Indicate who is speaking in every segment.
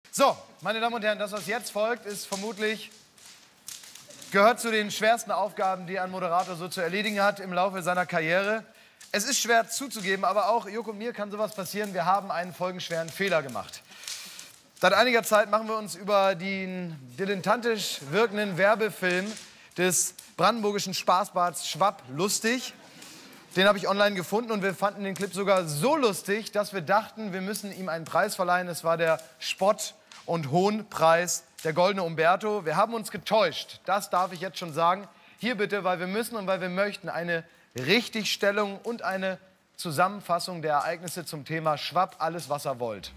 Speaker 1: So, meine Damen und Herren, das, was jetzt folgt, ist vermutlich, gehört zu den schwersten Aufgaben, die ein Moderator so zu erledigen hat im Laufe seiner Karriere. Es ist schwer zuzugeben, aber auch Joko und mir kann sowas passieren. Wir haben einen folgenschweren Fehler gemacht. Seit einiger Zeit machen wir uns über den dilettantisch wirkenden Werbefilm des brandenburgischen Spaßbads Schwapp lustig. Den habe ich online gefunden und wir fanden den Clip sogar so lustig, dass wir dachten, wir müssen ihm einen Preis verleihen. Es war der Spott- und Hohnpreis, der Goldene Umberto. Wir haben uns getäuscht, das darf ich jetzt schon sagen. Hier bitte, weil wir müssen und weil wir möchten, eine Richtigstellung und eine Zusammenfassung der Ereignisse zum Thema Schwapp, alles was er wollt.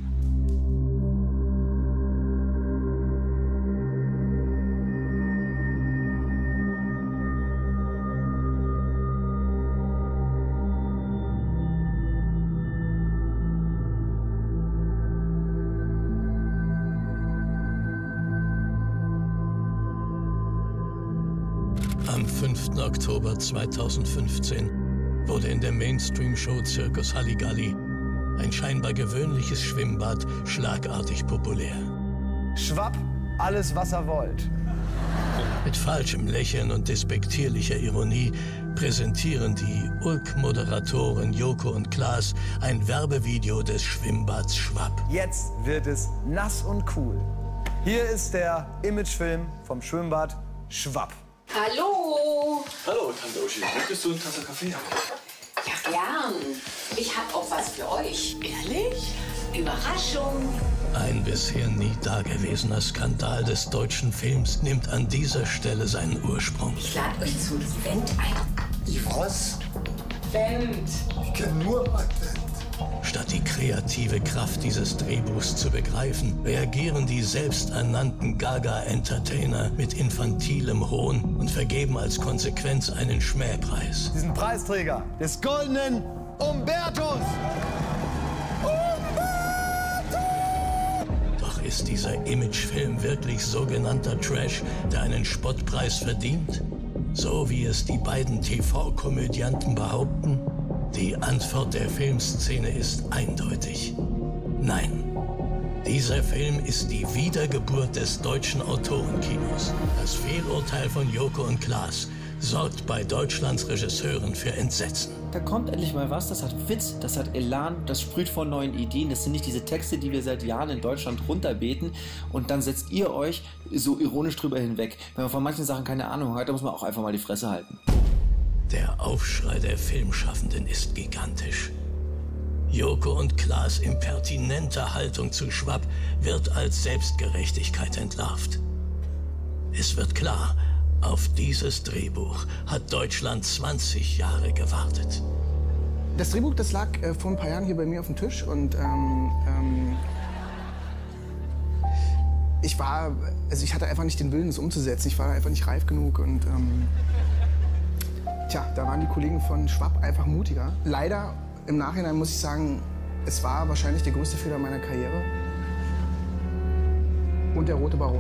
Speaker 2: Am 5. Oktober 2015 wurde in der Mainstream-Show Circus Halligalli ein scheinbar gewöhnliches Schwimmbad schlagartig populär.
Speaker 1: Schwapp, alles was er wollt.
Speaker 2: Mit falschem Lächeln und despektierlicher Ironie präsentieren die Ulk-Moderatoren Joko und Klaas ein Werbevideo des Schwimmbads Schwapp.
Speaker 1: Jetzt wird es nass und cool. Hier ist der Imagefilm vom Schwimmbad Schwapp.
Speaker 3: Hallo.
Speaker 4: Hallo, Tante Uschi. Möchtest du eine Tasse Kaffee haben?
Speaker 3: Ja, gern. Ich hab auch was für euch. Ehrlich? Überraschung.
Speaker 2: Ein bisher nie dagewesener Skandal des deutschen Films nimmt an dieser Stelle seinen Ursprung.
Speaker 3: Ich lade euch zum Event ein.
Speaker 4: Was?
Speaker 3: Event.
Speaker 4: Ich kenn nur Advent.
Speaker 2: Statt die kreative Kraft dieses Drehbuchs zu begreifen, reagieren die selbsternannten Gaga-Entertainer mit infantilem Hohn und vergeben als Konsequenz einen Schmähpreis.
Speaker 1: Diesen Preisträger des Goldenen Umbertos.
Speaker 2: Doch ist dieser Imagefilm wirklich sogenannter Trash, der einen Spottpreis verdient? So wie es die beiden TV-Komödianten behaupten? Die Antwort der Filmszene ist eindeutig. Nein. Dieser Film ist die Wiedergeburt des deutschen Autorenkinos. Das Fehlurteil von Joko und Klaas sorgt bei Deutschlands Regisseuren für Entsetzen.
Speaker 5: Da kommt endlich mal was, das hat Witz, das hat Elan, das sprüht vor neuen Ideen. Das sind nicht diese Texte, die wir seit Jahren in Deutschland runterbeten. Und dann setzt ihr euch so ironisch drüber hinweg. Wenn man von manchen Sachen keine Ahnung hat, dann muss man auch einfach mal die Fresse halten.
Speaker 2: Der Aufschrei der Filmschaffenden ist gigantisch. Joko und Klaas' impertinente Haltung zu Schwapp wird als Selbstgerechtigkeit entlarvt. Es wird klar, auf dieses Drehbuch hat Deutschland 20 Jahre gewartet.
Speaker 6: Das Drehbuch, das lag vor ein paar Jahren hier bei mir auf dem Tisch und ich hatte einfach nicht den Willen, es umzusetzen. Ich war einfach nicht reif genug und da waren die Kollegen von Schwapp einfach mutiger. Leider, im Nachhinein muss ich sagen, es war wahrscheinlich der größte Fehler meiner Karriere. Und der Rote Baron.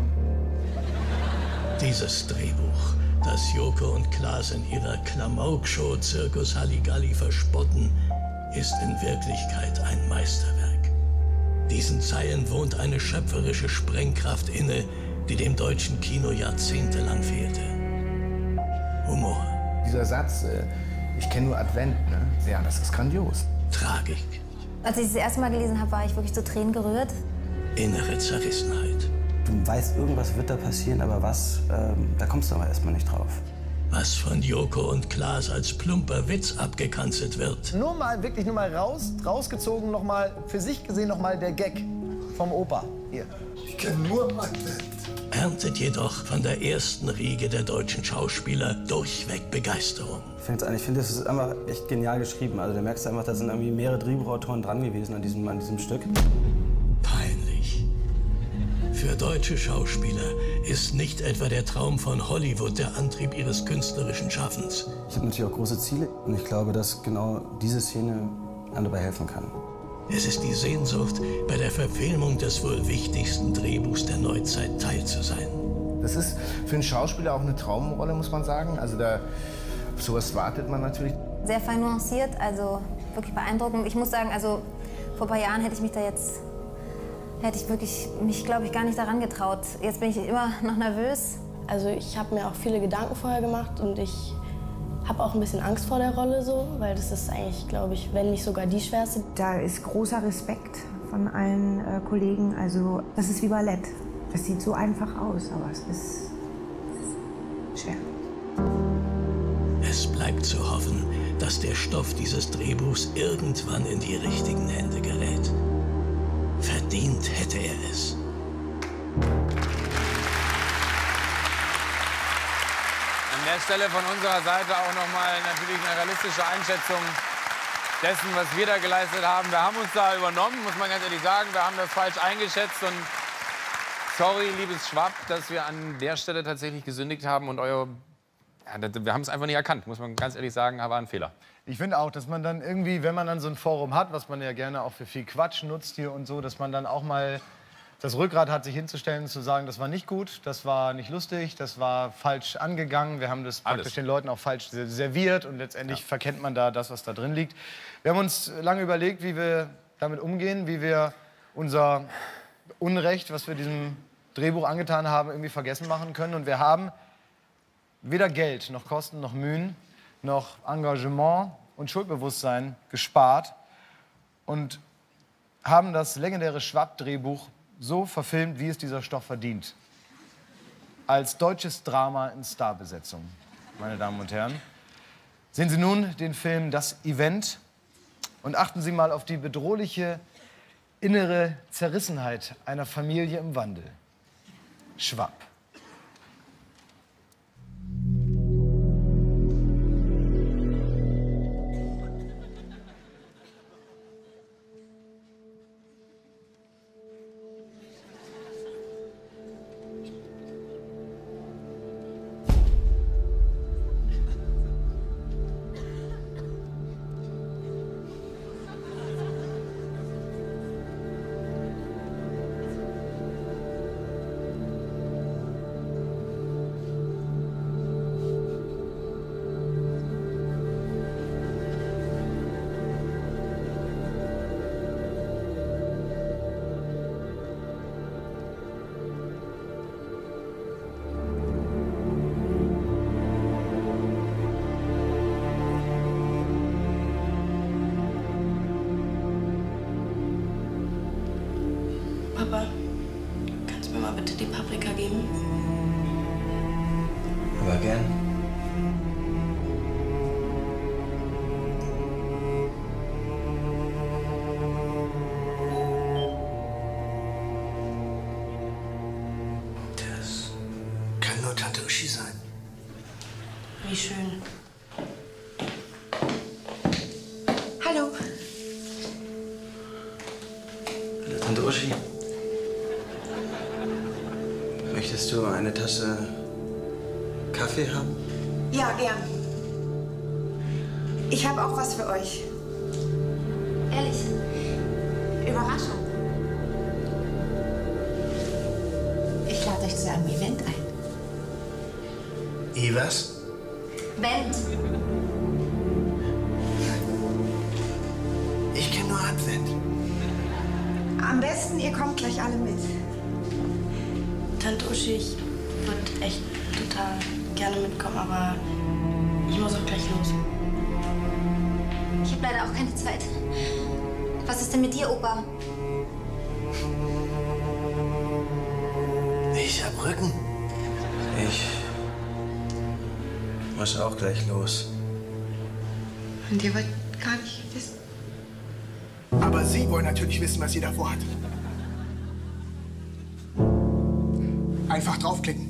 Speaker 2: Dieses Drehbuch, das Joko und Klaas in ihrer Klamauk-Show Circus Halligalli verspotten, ist in Wirklichkeit ein Meisterwerk. Diesen Zeilen wohnt eine schöpferische Sprengkraft inne, die dem deutschen Kino jahrzehntelang fehlte. Humor.
Speaker 7: Dieser Satz, ich kenne nur Advent, ne? Ja, das ist grandios.
Speaker 2: Tragik.
Speaker 8: Als ich das erste Mal gelesen habe, war ich wirklich zu Tränen gerührt.
Speaker 2: Innere Zerrissenheit.
Speaker 9: Du weißt, irgendwas wird da passieren, aber was, da kommst du aber erstmal nicht drauf.
Speaker 2: Was von Joko und Klaas als plumper Witz abgekanzelt wird.
Speaker 1: Nur mal, wirklich nur mal rausgezogen, noch mal, für sich gesehen noch mal der Gag vom Opa. Hier.
Speaker 4: Ich kenn nur Advent.
Speaker 2: Erntet jedoch von der ersten Riege der deutschen Schauspieler durchweg Begeisterung.
Speaker 9: Ich finde, das ist einfach echt genial geschrieben. Also da merkst du einfach, da sind irgendwie mehrere Drehbuchautoren dran gewesen an diesem Stück.
Speaker 2: Peinlich. Für deutsche Schauspieler ist nicht etwa der Traum von Hollywood der Antrieb ihres künstlerischen Schaffens.
Speaker 9: Ich habe natürlich auch große Ziele und ich glaube, dass genau diese Szene einem dabei helfen kann.
Speaker 2: Es ist die Sehnsucht, bei der Verfilmung des wohl wichtigsten Drehbuchs der Neuzeit teil zu sein.
Speaker 7: Das ist für einen Schauspieler auch eine Traumrolle, muss man sagen. Also sowas wartet man natürlich.
Speaker 8: Sehr fein nuanciert, also wirklich beeindruckend. Ich muss sagen, also vor ein paar Jahren hätte ich mich da jetzt hätte ich mich, glaube ich, gar nicht daran getraut. Jetzt bin ich immer noch nervös.
Speaker 10: Also ich habe mir auch viele Gedanken vorher gemacht und ich habe auch ein bisschen Angst vor der Rolle so, weil das ist eigentlich, glaube ich, wenn nicht sogar die schwerste.
Speaker 11: Da ist großer Respekt von allen Kollegen. Also das ist wie Ballett. Das sieht so einfach aus, aber es ist schwer.
Speaker 2: Es bleibt zu hoffen, dass der Stoff dieses Drehbuchs irgendwann in die richtigen Hände gerät. Verdient hätte er es.
Speaker 12: An der Stelle von unserer Seite auch nochmal natürlich eine realistische Einschätzung dessen, was wir da geleistet haben. Wir haben uns da übernommen, muss man ganz ehrlich sagen. Wir haben das falsch eingeschätzt und sorry, liebes Schwab, dass wir an der Stelle tatsächlich gesündigt haben und wir haben es einfach nicht erkannt, muss man ganz ehrlich sagen, war ein Fehler.
Speaker 1: Ich finde auch, dass man dann irgendwie, wenn man dann so ein Forum hat, was man ja gerne auch für viel Quatsch nutzt hier und so, dass man dann auch mal das Rückgrat hat, sich hinzustellen und zu sagen, das war nicht gut, das war nicht lustig, das war falsch angegangen, wir haben das praktisch den Leuten auch falsch serviert und letztendlich verkennt man da das, was da drin liegt. Wir haben uns lange überlegt, wie wir damit umgehen, wie wir unser Unrecht, was wir diesem Drehbuch angetan haben, irgendwie vergessen machen können. Und wir haben weder Geld, noch Kosten, noch Mühen, noch Engagement und Schuldbewusstsein gespart und haben das legendäre Schwab-Drehbuch so verfilmt, wie es dieser Stoff verdient. Als deutsches Drama in Starbesetzung, meine Damen und Herren. Sehen Sie nun den Film Das Event und achten Sie mal auf die bedrohliche innere Zerrissenheit einer Familie im Wandel. Schwab.
Speaker 10: Papa, kannst du mir mal bitte die Paprika geben?
Speaker 9: Aber gern.
Speaker 4: Das kann nur Tante Uschi sein.
Speaker 10: Wie schön.
Speaker 11: Hallo.
Speaker 9: Hallo, Tante Uschi. Möchtest du eine Tasse Kaffee haben?
Speaker 11: Ja, gern. Ich habe auch was für euch.
Speaker 8: Ehrlich?
Speaker 11: Überraschung.
Speaker 3: Ich lade euch zu einem Event ein.
Speaker 4: Was?
Speaker 8: Band.
Speaker 4: Ich kenne nur Advent.
Speaker 11: Am besten, ihr kommt gleich alle mit.
Speaker 10: Tante Uschi, ich würde echt total gerne mitkommen, aber ich muss auch gleich los.
Speaker 8: Ich habe leider auch keine Zeit. Was ist denn mit dir, Opa?
Speaker 4: Ich hab Rücken.
Speaker 9: Ich muss auch gleich los.
Speaker 11: Und ihr wollt gar nicht wissen.
Speaker 6: Aber Sie wollen natürlich wissen, was sie davor hat. Einfach draufklicken.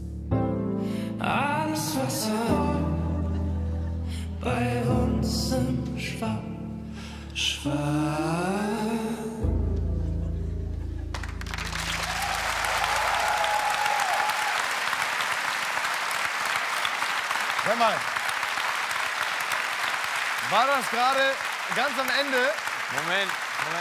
Speaker 13: Alles Wasser bei uns im Schwab.
Speaker 1: Hör mal. War das gerade ganz am Ende?
Speaker 12: Moment.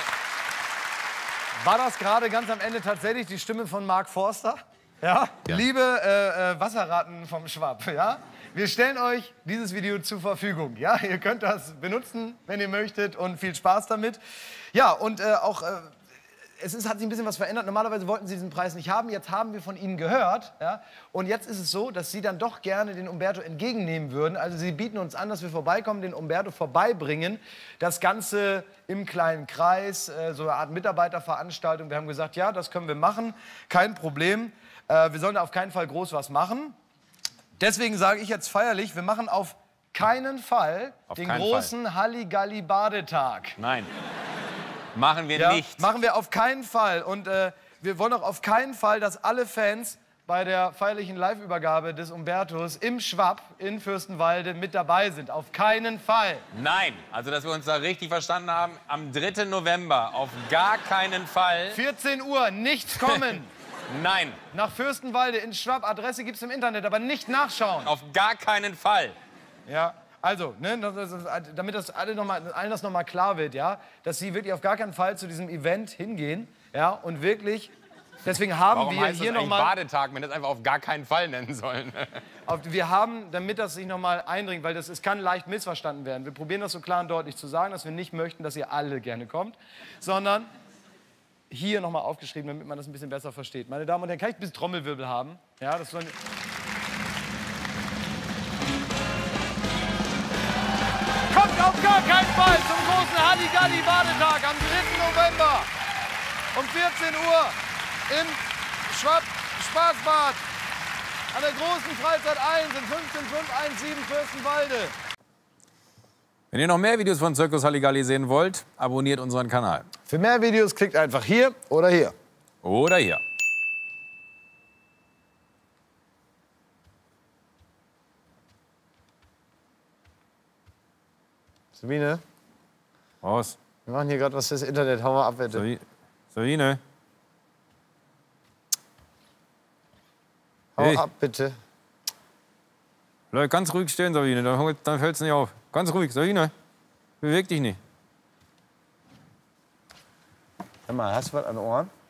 Speaker 1: War das gerade ganz am Ende tatsächlich die Stimme von Mark Forster? Ja? Liebe Wasserratten vom Schwab, ja? Wir stellen euch dieses Video zur Verfügung. Ja? Ihr könnt das benutzen, wenn ihr möchtet, und viel Spaß damit. Ja, und auch hat sich ein bisschen was verändert. Normalerweise wollten Sie diesen Preis nicht haben. Jetzt haben wir von Ihnen gehört. Ja? Und jetzt ist es so, dass Sie dann doch gerne den Umberto entgegennehmen würden. Also Sie bieten uns an, dass wir vorbeikommen, den Umberto vorbeibringen. Das Ganze im kleinen Kreis, so eine Art Mitarbeiterveranstaltung. Wir haben gesagt, ja, das können wir machen. Kein Problem. Wir sollen da auf keinen Fall groß was machen. Deswegen sage ich jetzt feierlich, wir machen auf keinen Fall den großen Halligalli-Badetag.
Speaker 12: Nein. Machen wir nicht.
Speaker 1: Machen wir auf keinen Fall. Und wir wollen auch auf keinen Fall, dass alle Fans bei der feierlichen Live-Übergabe des Umbertos im Schwab in Fürstenwalde mit dabei sind. Auf keinen Fall.
Speaker 12: Nein. Also, dass wir uns da richtig verstanden haben, am 3. November auf gar keinen Fall.
Speaker 1: 14 Uhr, nicht kommen.
Speaker 12: Nein.
Speaker 1: Nach Fürstenwalde in Schwab. Adresse gibt's im Internet, aber nicht nachschauen.
Speaker 12: Auf gar keinen Fall.
Speaker 1: Ja. Also, ne, damit das allen das noch mal klar wird, ja, dass Sie wirklich auf gar keinen Fall zu diesem Event hingehen, ja, und wirklich, deswegen haben
Speaker 12: Warum
Speaker 1: wir
Speaker 12: heißt
Speaker 1: hier
Speaker 12: das
Speaker 1: noch mal
Speaker 12: Badetag, wenn das einfach auf gar keinen Fall nennen sollen.
Speaker 1: Wir haben, damit das sich noch mal eindringt, weil es kann leicht missverstanden werden. Wir probieren das so klar und deutlich zu sagen, dass wir nicht möchten, dass ihr alle gerne kommt, sondern hier noch mal aufgeschrieben, damit man das ein bisschen besser versteht. Meine Damen und Herren, kann ich ein bisschen Trommelwirbel haben? Ja, das sollen Kommt auf gar keinen Fall zum großen Halligalli-Badetag am 3. November um 14 Uhr im Schwab Spaßbad an der großen Freizeit 1 in 15517 Fürstenwalde.
Speaker 12: Wenn ihr noch mehr Videos von Circus Halligalli sehen wollt, abonniert unseren Kanal.
Speaker 1: Für mehr Videos klickt einfach hier oder hier.
Speaker 12: Oder hier.
Speaker 1: Sabine?
Speaker 12: Was?
Speaker 1: Wir machen hier gerade was fürs Internet. Hau mal ab, bitte.
Speaker 12: Sabine?
Speaker 1: Hau ab, bitte.
Speaker 12: Bleib ganz ruhig stehen, Sabine, dann fällt's nicht auf. Ganz ruhig, Sabine. Beweg dich nicht.
Speaker 1: Hör mal, hast du was an den Ohren?